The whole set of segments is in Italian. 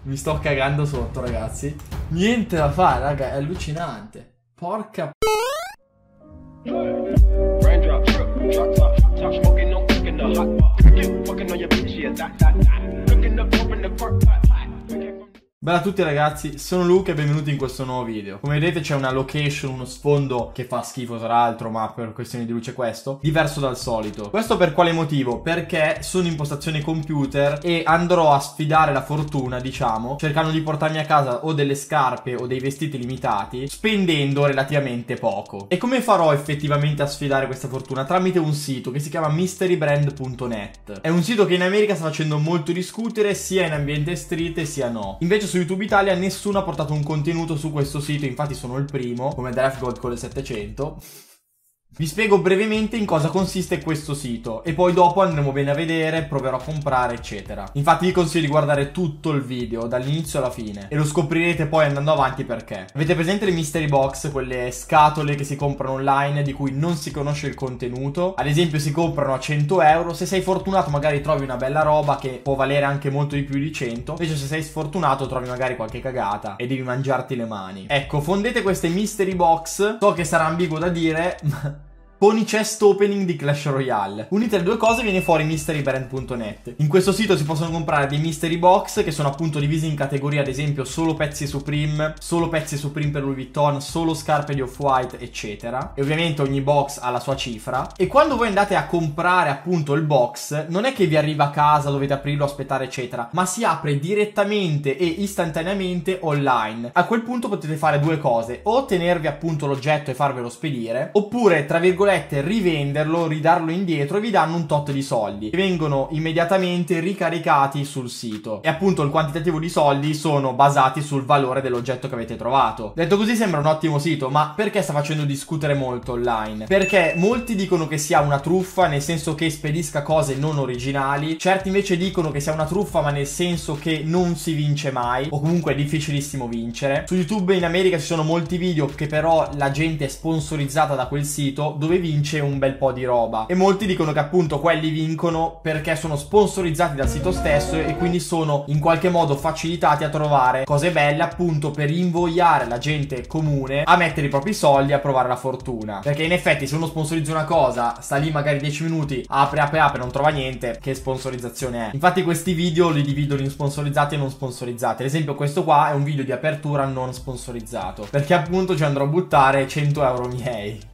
Mi sto cagando sotto, ragazzi. Niente da fare, raga, è allucinante. Porca Bella a tutti ragazzi, sono Luca e benvenuti in questo nuovo video. Come vedete c'è una location, uno sfondo che fa schifo tra l'altro, ma per questioni di luce questo, diverso dal solito. Questo per quale motivo? Perché sono in postazione computer e andrò a sfidare la fortuna, diciamo, cercando di portarmi a casa o delle scarpe o dei vestiti limitati, spendendo relativamente poco. E come farò effettivamente a sfidare questa fortuna? Tramite un sito che si chiama mysterybrand.net. È un sito che in America sta facendo molto discutere, sia in ambiente street sia no. Invece su YouTube Italia nessuno ha portato un contenuto su questo sito, infatti sono il primo, come Draft Gold con le 700. Vi spiego brevemente in cosa consiste questo sito e poi dopo andremo bene a vedere, proverò a comprare eccetera. Infatti vi consiglio di guardare tutto il video dall'inizio alla fine e lo scoprirete poi andando avanti perché. Avete presente le mystery box, quelle scatole che si comprano online di cui non si conosce il contenuto? Ad esempio si comprano a 100 euro, se sei fortunato magari trovi una bella roba che può valere anche molto di più di 100, invece se sei sfortunato trovi magari qualche cagata e devi mangiarti le mani. Ecco, fondete queste mystery box, so che sarà ambiguo da dire, ma con i chest opening di Clash Royale. Unite le due cose viene fuori mysterybrand.net. In questo sito si possono comprare dei mystery box che sono appunto divisi in categorie, ad esempio solo pezzi Supreme per Louis Vuitton, solo scarpe di Off-White eccetera. E ovviamente ogni box ha la sua cifra. E quando voi andate a comprare appunto il box non è che vi arriva a casa, dovete aprirlo, aspettare eccetera, ma si apre direttamente e istantaneamente online. A quel punto potete fare due cose: o tenervi appunto l'oggetto e farvelo spedire, oppure tra virgolette rivenderlo, ridarlo indietro e vi danno un tot di soldi che vengono immediatamente ricaricati sul sito e appunto il quantitativo di soldi sono basati sul valore dell'oggetto che avete trovato. Detto così sembra un ottimo sito, ma perché sta facendo discutere molto online? Perché molti dicono che sia una truffa, nel senso che spedisca cose non originali, certi invece dicono che sia una truffa ma nel senso che non si vince mai o comunque è difficilissimo vincere. Su YouTube in America ci sono molti video che però la gente è sponsorizzata da quel sito dove vince un bel po' di roba e molti dicono che appunto quelli vincono perché sono sponsorizzati dal sito stesso e quindi sono in qualche modo facilitati a trovare cose belle appunto per invogliare la gente comune a mettere i propri soldi a provare la fortuna, perché in effetti se uno sponsorizza una cosa sta lì magari 10 minuti, apre non trova niente, che sponsorizzazione è? Infatti questi video li dividono in sponsorizzati e non sponsorizzati. Ad esempio questo qua è un video di apertura non sponsorizzato perché appunto ci andrò a buttare 100 euro miei.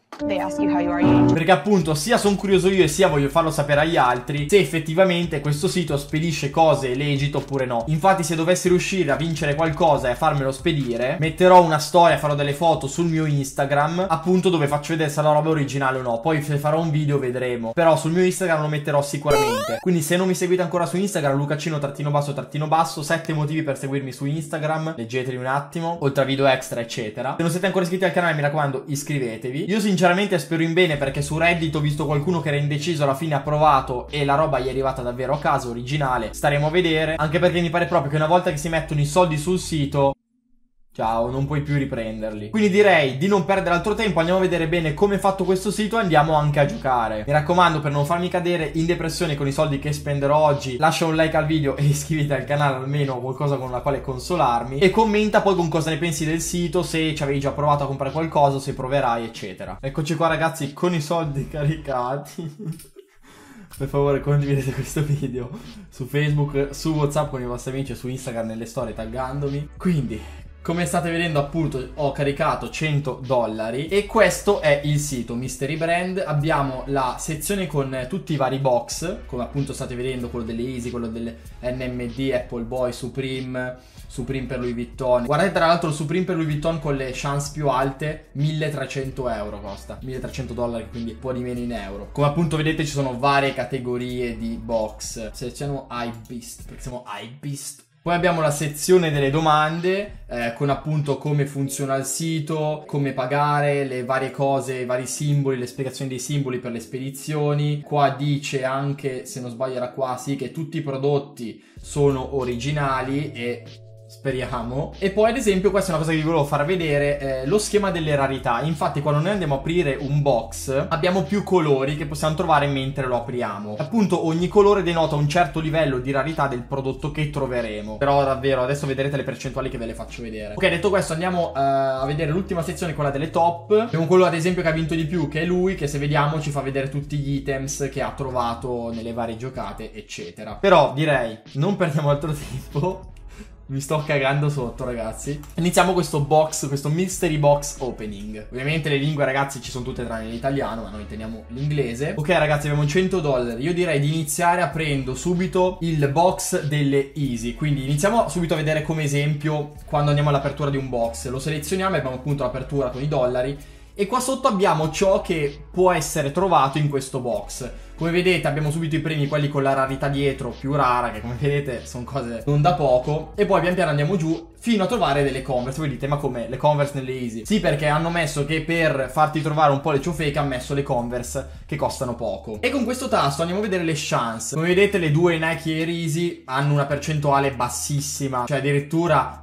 Perché appunto sia sono curioso io e sia voglio farlo sapere agli altri se effettivamente questo sito spedisce cose legit oppure no. Infatti se dovessi riuscire a vincere qualcosa e a farmelo spedire, metterò una storia, farò delle foto sul mio Instagram appunto dove faccio vedere se la roba è originale o no. Poi se farò un video vedremo, però sul mio Instagram lo metterò sicuramente. Quindi se non mi seguite ancora su Instagram, Lucacino__, 7 motivi per seguirmi su Instagram, leggeteli un attimo, oltre a video extra eccetera. Se non siete ancora iscritti al canale mi raccomando iscrivetevi. Io sinceramente spero in bene perché su Reddit ho visto qualcuno che era indeciso, alla fine ha provato e la roba gli è arrivata davvero a casa, originale. Staremo a vedere, anche perché mi pare proprio che una volta che si mettono i soldi sul sito, ciao, non puoi più riprenderli. Quindi direi di non perdere altro tempo, andiamo a vedere bene come è fatto questo sito e andiamo anche a giocare. Mi raccomando, per non farmi cadere in depressione con i soldi che spenderò oggi, lascia un like al video e iscriviti al canale, almeno qualcosa con la quale consolarmi, e commenta poi con cosa ne pensi del sito, se ci avevi già provato a comprare qualcosa, se proverai eccetera. Eccoci qua ragazzi con i soldi caricati. Per favore condividete questo video su Facebook, su WhatsApp con i vostri amici e su Instagram nelle storie taggandomi. Quindi come state vedendo appunto ho caricato 100 dollari e questo è il sito Mystery Brand. Abbiamo la sezione con tutti i vari box, come appunto state vedendo, quello delle Easy, quello delle NMD, Apple Boy, Supreme per Louis Vuitton. Guardate tra l'altro il Supreme per Louis Vuitton con le chance più alte, 1300 euro costa, 1300 dollari, quindi un po' di meno in euro. Come appunto vedete ci sono varie categorie di box. Selezioniamo iBeast perché siamo iBeast. Poi abbiamo la sezione delle domande con appunto come funziona il sito, come pagare, le varie cose, i vari simboli, le spiegazioni dei simboli per le spedizioni. Qua dice anche, se non sbaglio era qua, sì, che tutti i prodotti sono originali e Speriamo. E poi ad esempio questa è una cosa che vi volevo far vedere, lo schema delle rarità. Infatti quando noi andiamo a aprire un box abbiamo più colori che possiamo trovare mentre lo apriamo. Appunto ogni colore denota un certo livello di rarità del prodotto che troveremo. Però davvero adesso vedrete le percentuali che ve le faccio vedere. Ok, detto questo andiamo a vedere l'ultima sezione, quella delle top. Abbiamo quello ad esempio che ha vinto di più, che è lui, che se vediamo ci fa vedere tutti gli items che ha trovato nelle varie giocate eccetera. Però direi non perdiamo altro tempo. Mi sto cagando sotto, ragazzi. Iniziamo questo box, questo mystery box opening. Ovviamente le lingue, ragazzi, ci sono tutte tranne l'italiano, ma noi teniamo l'inglese. Ok, ragazzi, abbiamo 100 dollari. Io direi di iniziare aprendo subito il box delle easy. Quindi iniziamo subito a vedere come esempio quando andiamo all'apertura di un box. Lo selezioniamo e abbiamo appunto l'apertura con i dollari. E qua sotto abbiamo ciò che può essere trovato in questo box. Come vedete abbiamo subito i premi, quelli con la rarità dietro più rara, che come vedete sono cose non da poco. E poi pian piano andiamo giù fino a trovare delle Converse. Voi dite, ma come? Le Converse nelle easy? Sì, perché hanno messo che per farti trovare un po' le ciofeche hanno messo le Converse che costano poco. E con questo tasto andiamo a vedere le chance. Come vedete le due Nike Air Easy hanno una percentuale bassissima, cioè addirittura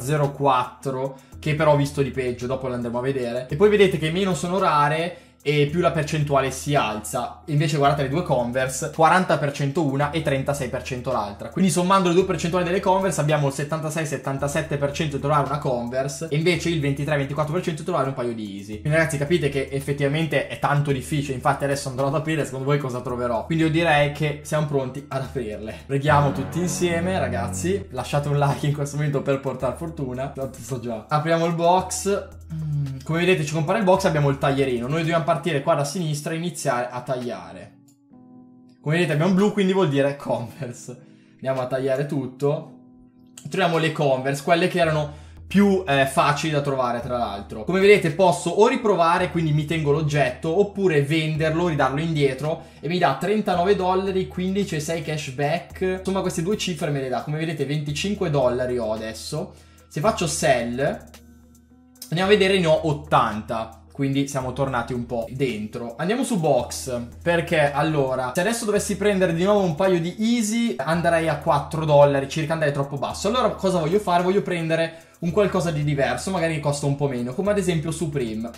0,04, che però ho visto di peggio, dopo lo andremo a vedere. E poi vedete che meno sono rare e più la percentuale si alza. Invece guardate le due Converse, 40% una e 36% l'altra. Quindi sommando le due percentuali delle Converse abbiamo il 76-77% di trovare una Converse e invece il 23-24% di trovare un paio di Easy. Quindi ragazzi capite che effettivamente è tanto difficile. Infatti adesso andrò ad aprire, secondo voi cosa troverò? Quindi io direi che siamo pronti ad aprirle. Preghiamo tutti insieme, ragazzi. Lasciate un like in questo momento per portare fortuna. Tanto so già. Apriamo il box. Come vedete ci compare il box, abbiamo il taglierino. Noi dobbiamo partire qua da sinistra e iniziare a tagliare. Come vedete abbiamo blu, quindi vuol dire Converse. Andiamo a tagliare tutto. Troviamo le Converse, quelle che erano più facili da trovare tra l'altro. Come vedete posso o riprovare, quindi mi tengo l'oggetto, oppure venderlo, ridarlo indietro e mi dà 39 dollari, 15 e 6 cashback. Insomma queste due cifre me le dà. Come vedete 25 dollari ho adesso. Se faccio sell andiamo a vedere, ne ho 80. Quindi siamo tornati un po' dentro. Andiamo su box, perché allora se adesso dovessi prendere di nuovo un paio di easy andrei a 4 dollari circa, andrei troppo basso. Allora cosa voglio fare? Voglio prendere un qualcosa di diverso, magari che costa un po' meno, come ad esempio Supreme.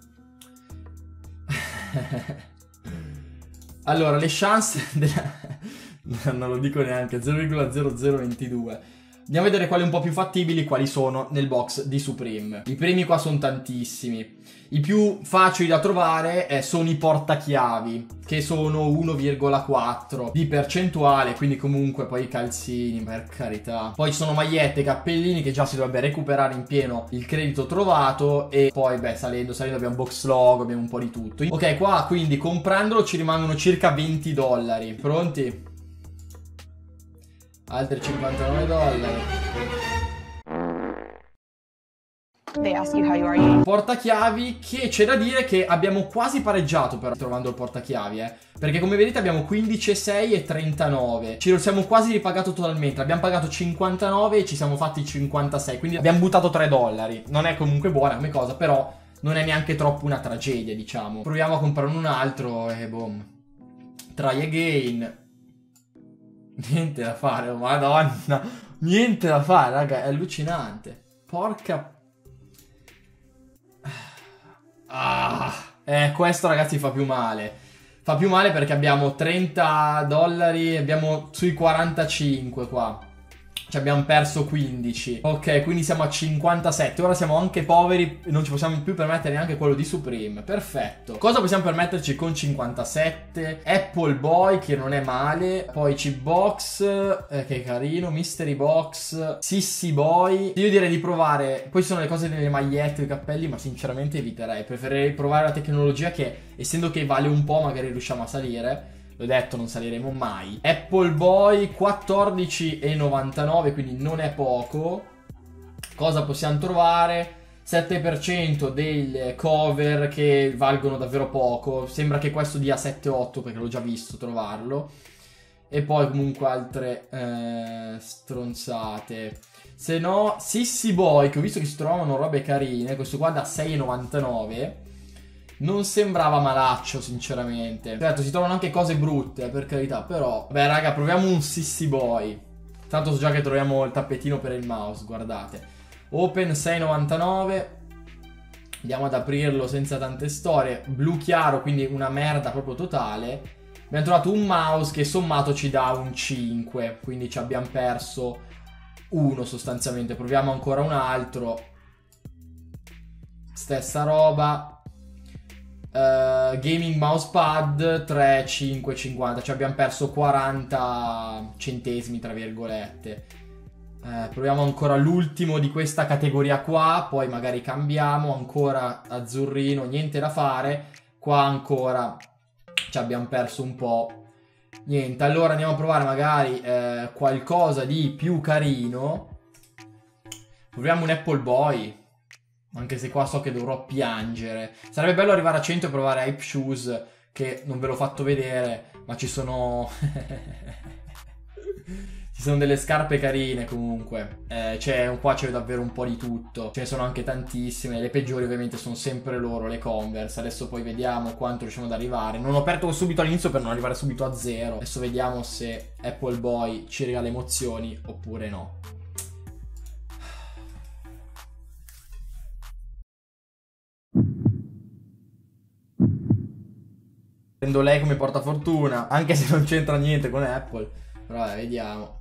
Allora le chance non lo dico neanche, 0,0022. Andiamo a vedere quali un po' più fattibili, quali sono nel box di Supreme. I premi qua sono tantissimi. I più facili da trovare sono i portachiavi, che sono 1,4 di percentuale, quindi comunque poi i calzini, per carità. Poi ci sono magliette, cappellini, che già si dovrebbe recuperare in pieno il credito trovato. E poi beh, salendo abbiamo box logo, abbiamo un po' di tutto. Ok, qua quindi comprandolo ci rimangono circa 20 dollari. Pronti? Altri 59 dollari. Portachiavi, che c'è da dire che abbiamo quasi pareggiato però trovando il portachiavi, perché come vedete abbiamo 15,6 e 39. Ci siamo quasi ripagato totalmente. Abbiamo pagato 59 e ci siamo fatti 56. Quindi abbiamo buttato 3 dollari. Non è comunque buona come cosa, però non è neanche troppo una tragedia, diciamo. Proviamo a comprare un altro e boom. Try again. Niente da fare, oh madonna. Niente da fare, raga, è allucinante. Porca... questo ragazzi fa più male. Fa più male perché abbiamo 30 dollari, abbiamo sui 45 qua. Ci abbiamo perso 15. Ok, quindi siamo a 57. Ora siamo anche poveri, non ci possiamo più permettere neanche quello di Supreme. Perfetto. Cosa possiamo permetterci con 57? Apple Boy, che non è male. Poi C-Box, che è carino. Mystery Box, Sissy Boy. Io direi di provare. Poi ci sono le cose delle magliette, i cappelli, ma sinceramente eviterei. Preferirei provare la tecnologia che, essendo che vale un po', magari riusciamo a salire. L'ho detto, non saliremo mai. Apple Boy 14,99, quindi non è poco. Cosa possiamo trovare? 7% delle cover che valgono davvero poco. Sembra che questo dia 7-8 perché l'ho già visto trovarlo. E poi comunque altre stronzate. Se no, Sissy Boy, che ho visto che si trovavano robe carine. Questo qua da 6,99. Non sembrava malaccio sinceramente. Certo si trovano anche cose brutte per carità, però beh raga, proviamo un Sissy Boy. Tanto so già che troviamo il tappetino per il mouse, guardate. Open 6,99. Andiamo ad aprirlo senza tante storie. Blu chiaro, quindi una merda proprio totale. Abbiamo trovato un mouse che sommato ci dà un 5, quindi ci abbiamo perso uno sostanzialmente. Proviamo ancora un altro. Stessa roba. Gaming mousepad 3,5,50. Ci abbiamo perso 40 centesimi tra virgolette. Proviamo ancora l'ultimo di questa categoria qua, poi magari cambiamo. Ancora azzurrino, niente da fare. Qua ancora ci abbiamo perso un po'. Niente, allora andiamo a provare magari qualcosa di più carino. Proviamo un Apple Boy, anche se qua so che dovrò piangere. Sarebbe bello arrivare a 100 e provare Hype Shoes, che non ve l'ho fatto vedere, ma ci sono... ci sono delle scarpe carine comunque. Qua c'è davvero un po' di tutto. Ce ne sono anche tantissime. Le peggiori ovviamente sono sempre loro, le Converse. Adesso poi vediamo quanto riusciamo ad arrivare. Non ho aperto subito all'inizio per non arrivare subito a 0. Adesso vediamo se Apple Boy ci regala emozioni oppure no. Prendo lei come portafortuna, anche se non c'entra niente con Apple. Però vabbè, vediamo.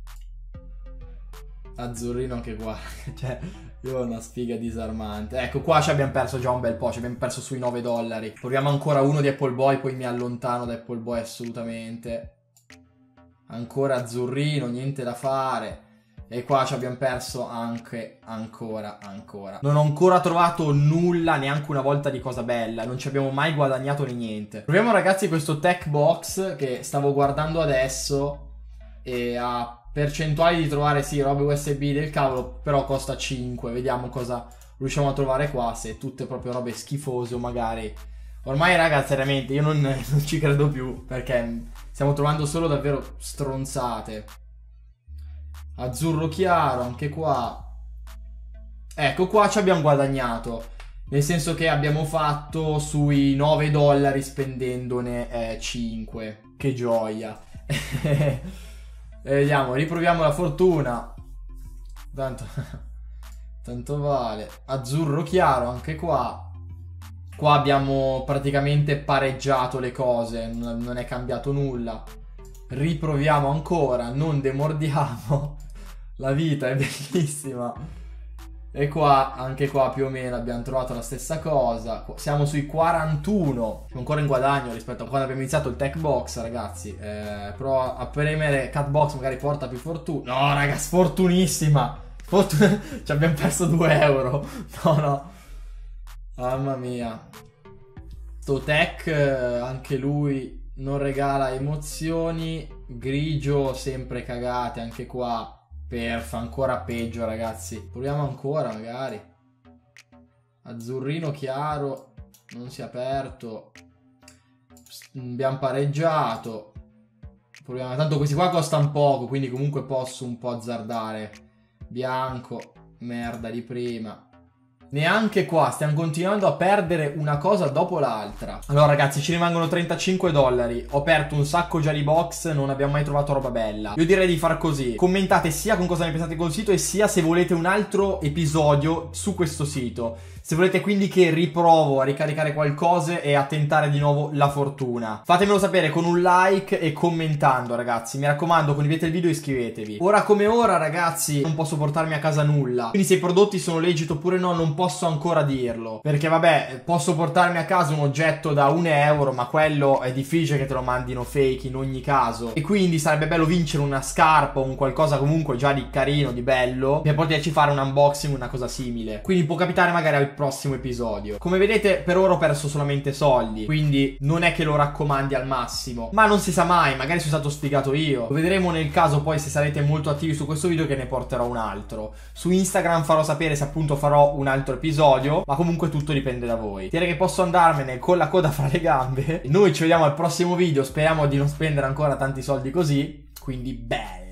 Azzurrino anche qua. Cioè, io ho una sfiga disarmante. Ecco, qua ci abbiamo perso già un bel po'. Ci abbiamo perso sui 9 dollari. Proviamo ancora uno di Apple Boy, poi mi allontano da Apple Boy assolutamente. Ancora azzurrino, niente da fare. E qua ci abbiamo perso anche ancora. Non ho ancora trovato nulla, neanche una volta, di cosa bella. Non ci abbiamo mai guadagnato né niente. Proviamo ragazzi questo Tech Box che stavo guardando adesso. E ha percentuali di trovare sì robe USB del cavolo, però costa 5. Vediamo cosa riusciamo a trovare qua. Se tutte proprio robe schifose o magari... Ormai ragazzi veramente io non ci credo più, perché stiamo trovando solo davvero stronzate. Azzurro chiaro, anche qua. Ecco, qua ci abbiamo guadagnato. Nel senso che abbiamo fatto sui 9 dollari spendendone 5. Che gioia. Vediamo, riproviamo la fortuna. Tanto vale. Azzurro chiaro, anche qua. Qua abbiamo praticamente pareggiato le cose. Non è cambiato nulla. Riproviamo ancora, non demordiamo. La vita è bellissima. E qua, anche qua più o meno abbiamo trovato la stessa cosa. Siamo sui 41. Siamo ancora in guadagno rispetto a quando abbiamo iniziato il Tech Box, ragazzi. Però a premere Cat Box magari porta più fortuna. No, raga, sfortunissima. Ci abbiamo perso 2 euro. No. Mamma mia. Sto Tech, anche lui non regala emozioni. Grigio, sempre cagate anche qua. Perf, ancora peggio ragazzi. Proviamo ancora magari. Azzurrino chiaro. Non si è aperto. Abbiamo pareggiato. Proviamo. Tanto questi qua costano poco, quindi comunque posso un po' azzardare. Bianco. Merda di prima. Neanche qua, stiamo continuando a perdere una cosa dopo l'altra. Allora ragazzi, ci rimangono 35 dollari. Ho aperto un sacco già di box, non abbiamo mai trovato roba bella. Io direi di far così. Commentate sia con cosa ne pensate col sito e sia se volete un altro episodio su questo sito. Se volete quindi che riprovo a ricaricare qualcosa e a tentare di nuovo la fortuna. Fatemelo sapere con un like e commentando ragazzi. Mi raccomando, condividete il video e iscrivetevi. Ora come ora ragazzi, non posso portarmi a casa nulla. Quindi se i prodotti sono legit oppure no, non posso ancora dirlo. Perché vabbè, posso portarmi a casa un oggetto da 1 euro, ma quello è difficile che te lo mandino fake in ogni caso. E quindi sarebbe bello vincere una scarpa o un qualcosa comunque già di carino, di bello, per poterci fare un unboxing, una cosa simile. Quindi può capitare magari al prossimo episodio. Come vedete per ora ho perso solamente soldi, quindi non è che lo raccomandi al massimo, ma non si sa mai, magari sono stato spiegato io. Lo vedremo nel caso poi, se sarete molto attivi su questo video, che ne porterò un altro. Su Instagram farò sapere se appunto farò un altro episodio, ma comunque tutto dipende da voi. Direi che posso andarmene con la coda fra le gambe. Noi ci vediamo al prossimo video, speriamo di non spendere ancora tanti soldi così, quindi bello.